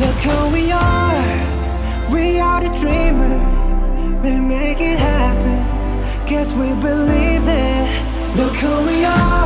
Look who we are the dreamers, we make it happen, guess we believe it. Look who we are.